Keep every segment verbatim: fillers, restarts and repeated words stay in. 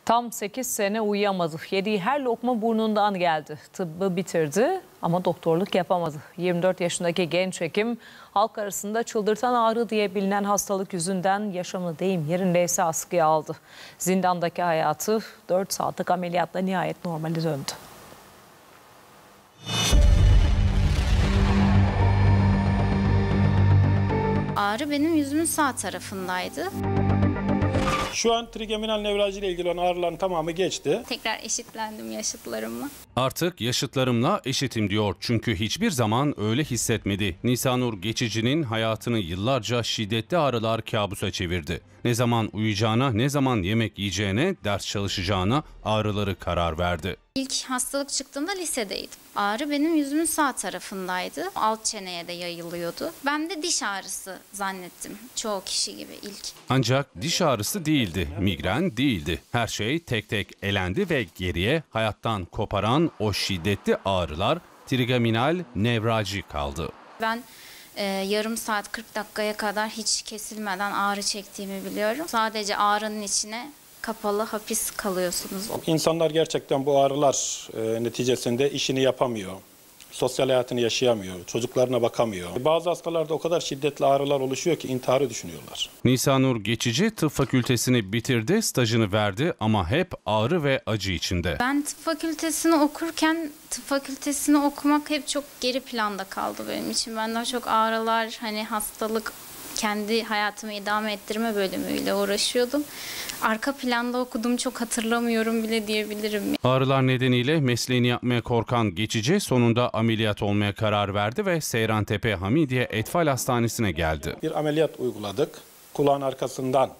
Tam sekiz sene uyuyamadı. Yediği her lokma burnundan geldi. Tıbbı bitirdi ama doktorluk yapamadı. yirmi dört yaşındaki genç hekim halk arasında çıldırtan ağrı diye bilinen hastalık yüzünden yaşamını deyim yerindeyse askıya aldı. Zindandaki hayatı dört saatlik ameliyatla nihayet normale döndü. Ağrı benim yüzümün sağ tarafındaydı. Şu an trigeminal nevralji ile ilgili olan ağrıların tamamı geçti. Tekrar eşitlendim yaşıtlarımla. Artık yaşıtlarımla eşitim diyor. Çünkü hiçbir zaman öyle hissetmedi. Nisanur Geçici'nin hayatını yıllarca şiddetli ağrılar kabusa çevirdi. Ne zaman uyuyacağına, ne zaman yemek yiyeceğine, ders çalışacağına ağrıları karar verdi. İlk hastalık çıktığında lisedeydim. Ağrı benim yüzümün sağ tarafındaydı. Alt çeneye de yayılıyordu. Ben de diş ağrısı zannettim. Çoğu kişi gibi ilk. Ancak diş ağrısı değildi, migren değildi. Her şey tek tek elendi ve geriye hayattan koparan o şiddetli ağrılar trigeminal nevralji kaldı. Ben e, yarım saat kırk dakikaya kadar hiç kesilmeden ağrı çektiğimi biliyorum. Sadece ağrının içine kapalı hapis kalıyorsunuz. İnsanlar gerçekten bu ağrılar e, neticesinde işini yapamıyor. Sosyal hayatını yaşayamıyor, çocuklarına bakamıyor. Bazı hastalarda o kadar şiddetli ağrılar oluşuyor ki intiharı düşünüyorlar. Nisanur Geçici tıp fakültesini bitirdi, stajını verdi ama hep ağrı ve acı içinde. Ben tıp fakültesini okurken tıp fakültesini okumak hep çok geri planda kaldı benim için. Ben daha çok ağrılar, hani hastalık, kendi hayatımı idame ettirme bölümüyle uğraşıyordum. Arka planda okudum, çok hatırlamıyorum bile diyebilirim. Ağrılar nedeniyle mesleğini yapmaya korkan Geçici sonunda ameliyat olmaya karar verdi ve Seyrantepe Hamidiye Etfal Hastanesi'ne geldi. Bir ameliyat uyguladık. Kulağın arkasından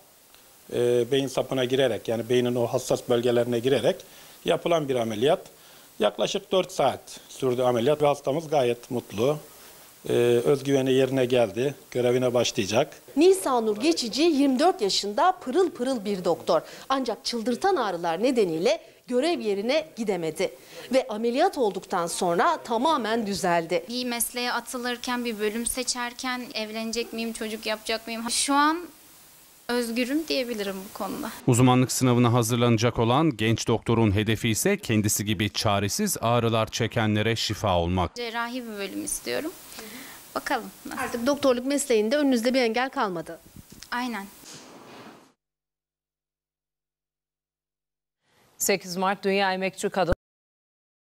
e, beyin sapına girerek, yani beynin o hassas bölgelerine girerek yapılan bir ameliyat. Yaklaşık dört saat sürdü ameliyat ve hastamız gayet mutlu. Ee, özgüveni yerine geldi, görevine başlayacak. Nisanur Geçici yirmi dört yaşında pırıl pırıl bir doktor. Ancak çıldırtan ağrılar nedeniyle görev yerine gidemedi. Ve ameliyat olduktan sonra tamamen düzeldi. Bir mesleğe atılırken, bir bölüm seçerken evlenecek miyim, çocuk yapacak mıyım? Şu an özgürüm diyebilirim bu konuda. Uzmanlık sınavına hazırlanacak olan genç doktorun hedefi ise kendisi gibi çaresiz ağrılar çekenlere şifa olmak. Cerrahi bir bölüm istiyorum. Bakalım nasıl? Artık doktorluk mesleğinde önünüzde bir engel kalmadı. Aynen. sekiz Mart Dünya Emekçi Kadın